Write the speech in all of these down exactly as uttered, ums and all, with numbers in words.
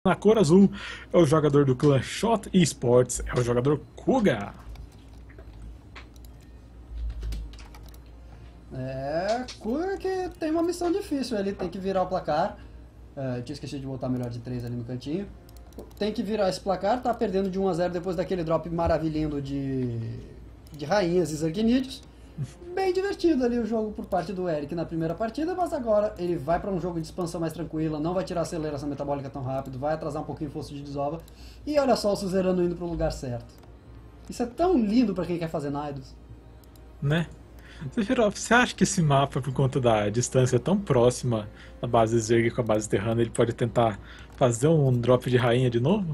Na cor azul é o jogador do clã Shot Esports, é o jogador Kuga. É, Kuga que tem uma missão difícil, ele tem que virar o placar. É, eu tinha esquecido de botar melhor de três ali no cantinho. Tem que virar esse placar, tá perdendo de um a zero depois daquele drop maravilhindo de, de rainhas e Zargnídeos. Bem divertido ali o jogo por parte do Eric na primeira partida, mas agora ele vai para um jogo de expansão mais tranquila, não vai tirar a aceleração metabólica tão rápido, vai atrasar um pouquinho o fosso de desova. E olha só o Suzerano indo pro lugar certo. Isso é tão lindo para quem quer fazer Naidos. Né? Você, virou, você acha que esse mapa, por conta da distância tão próxima da base Zerg com a base Terrana, ele pode tentar fazer um drop de rainha de novo?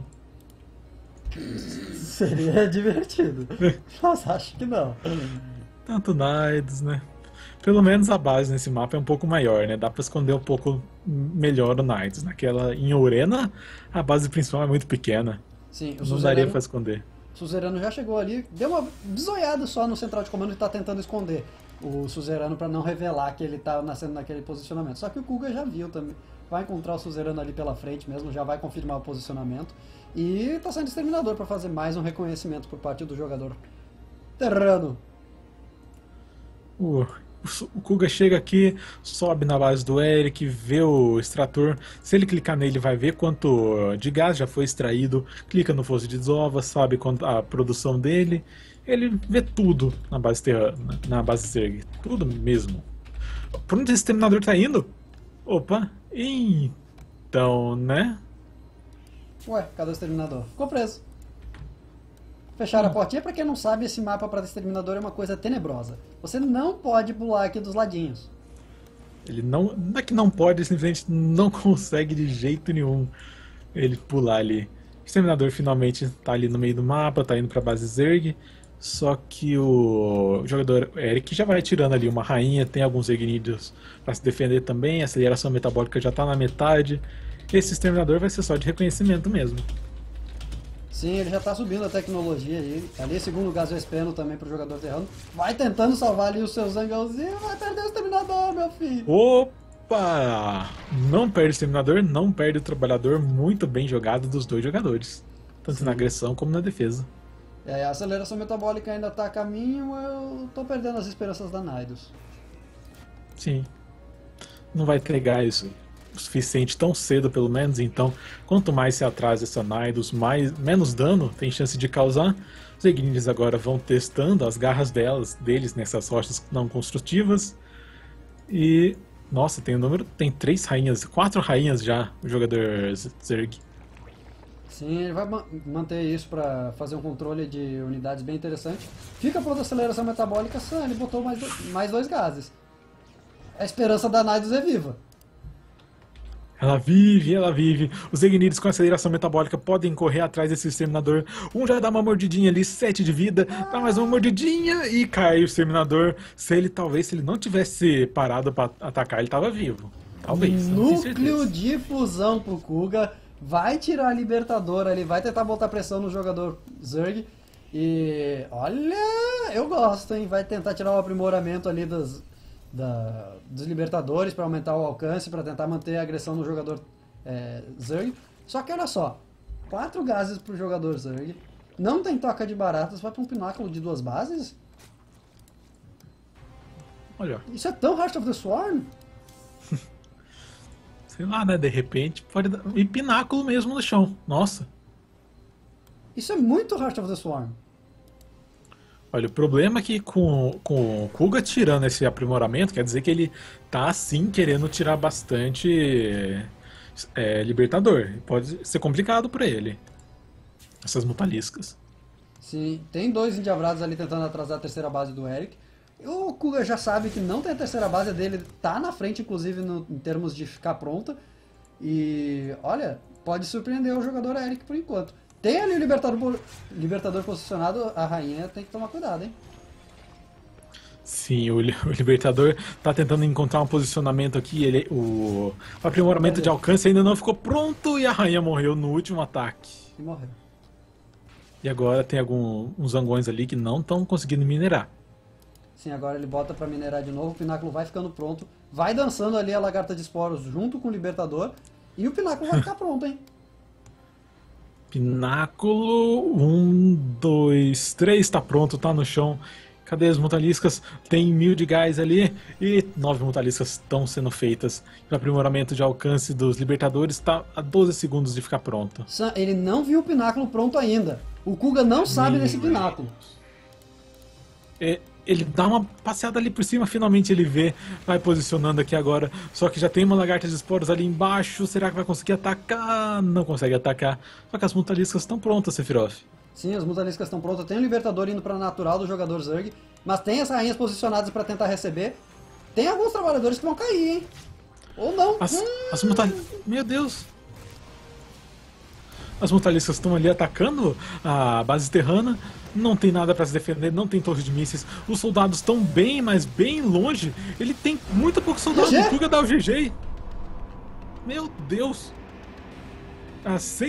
Seria divertido, mas acho que não. Tanto Naides, né? Pelo menos a base nesse mapa é um pouco maior, né? Dá pra esconder um pouco melhor o Naides. Naquela, em Orena, a base principal é muito pequena. Sim, o Não Suzerano, daria pra esconder. o Suzerano já chegou ali, deu uma bisoiada só no central de comando e tá tentando esconder o Suzerano para não revelar que ele tá nascendo naquele posicionamento. Só que o Kuga já viu também. Vai encontrar o Suzerano ali pela frente mesmo, já vai confirmar o posicionamento. E tá saindo exterminador para fazer mais um reconhecimento por parte do jogador Terrano. O, o Kuga chega aqui, sobe na base do Eric, vê o extrator. Se ele clicar nele, vai ver quanto de gás já foi extraído. Clica no fosso de desova, sabe quanto a produção dele. Ele vê tudo na base terra, na base Zerg. Tudo mesmo. Por onde esse exterminador tá indo? Opa, então, né? Ué, cadê o exterminador? Ficou preso. Fecharam a portinha, pra quem não sabe, esse mapa para exterminador é uma coisa tenebrosa. Você não pode pular aqui dos ladinhos. Ele não, não é que não pode, simplesmente não consegue de jeito nenhum ele pular ali. O exterminador finalmente tá ali no meio do mapa, tá indo pra base Zerg. Só que o jogador Eric já vai tirando ali uma rainha, tem alguns Zergnídeos pra se defender também, a aceleração metabólica já tá na metade. Esse exterminador vai ser só de reconhecimento mesmo. Sim, ele já tá subindo a tecnologia aí. Ali, segundo o gás Vespeno também pro jogador terrano. Vai tentando salvar ali o seu zangãozinho. Vai perder o exterminador, meu filho. Opa! Não perde o exterminador, não perde o trabalhador. Muito bem jogado dos dois jogadores. Tanto Sim. na agressão como na defesa. É, a aceleração metabólica ainda tá a caminho. Eu tô perdendo as esperanças da Naidos. Sim. Não vai entregar isso o suficiente tão cedo, pelo menos. Então, quanto mais se atrasa essa Naidos, mais, menos dano tem chance de causar. Os Zergnídeos agora vão testando as garras delas, deles nessas rochas não construtivas. E nossa, tem o número, tem três rainhas, quatro rainhas já, o jogador Zerg. Sim, ele vai ma manter isso para fazer um controle de unidades bem interessante. Fica pronta a aceleração metabólica, só ele botou mais, do mais dois gases. A esperança da Naidos é viva. Ela vive, ela vive. Os Zergnídeos com aceleração metabólica podem correr atrás desse exterminador. Um já dá uma mordidinha ali, sete de vida, dá mais uma mordidinha e cai o exterminador. Se ele, talvez, se ele não tivesse parado para atacar, ele tava vivo. Talvez, não tenho Núcleo certeza. de fusão pro Kuga. Vai tirar a Libertador ali, vai tentar botar pressão no jogador Zerg. E olha, eu gosto, hein? Vai tentar tirar o aprimoramento ali das, da, dos Libertadores para aumentar o alcance, para tentar manter a agressão no jogador é, Zerg. Só que olha só, quatro gases pro jogador Zerg. Não tem toca de baratas, vai para um pináculo de duas bases? Olha, Isso é tão Heart of the Swarm? sei lá, né? De repente pode dar. E pináculo mesmo no chão. Nossa. Isso é muito Heart of the Swarm. Olha, o problema é que com, com o Kuga tirando esse aprimoramento, quer dizer que ele tá sim querendo tirar bastante é, Libertador. Pode ser complicado pra ele. Essas mutaliscas. Sim, tem dois endiavrados ali tentando atrasar a terceira base do Eric. O Kuga já sabe que não tem a terceira base dele, tá na frente, inclusive, no, em termos de ficar pronta. E, olha, pode surpreender o jogador Eric por enquanto. Tem ali o Libertador, Libertador posicionado, a rainha tem que tomar cuidado, hein? Sim, o, li- o Libertador tá tentando encontrar um posicionamento aqui. Ele, o, o aprimoramento de alcance ainda não ficou pronto e a rainha morreu no último ataque. E morreu. E agora tem alguns zangões ali que não estão conseguindo minerar. Sim, agora ele bota pra minerar de novo, o Pináculo vai ficando pronto. Vai dançando ali a Lagarta de Esporos junto com o Libertador. E o Pináculo vai ficar pronto, hein? Pináculo, um, dois, três, tá pronto, tá no chão. Cadê as mutaliscas? Tem mil de gás ali e nove mutaliscas estão sendo feitas. O aprimoramento de alcance dos libertadores está a doze segundos de ficar pronto. Sam, ele não viu o pináculo pronto ainda. O Kuga não sabe Meu desse pináculo. É, ele dá uma passeada ali por cima, finalmente ele vê, vai posicionando aqui agora. Só que já tem uma lagarta de esporos ali embaixo. Será que vai conseguir atacar? Não consegue atacar. Só que as mutaliscas estão prontas, Sephiroth. Sim, as mutaliscas estão prontas. Tem o Libertador indo para natural do jogador Zerg. Mas tem as rainhas posicionadas para tentar receber. Tem alguns trabalhadores que vão cair, hein? Ou não. As, hum... as mutaliscas... Meu Deus! As mutaliscas estão ali atacando a base terrana. Não tem nada para se defender, não tem torre de mísseis. Os soldados estão bem, mas bem longe. Ele tem muito pouco soldado. G G? O Kuga dá o G G. Meu Deus! Ah,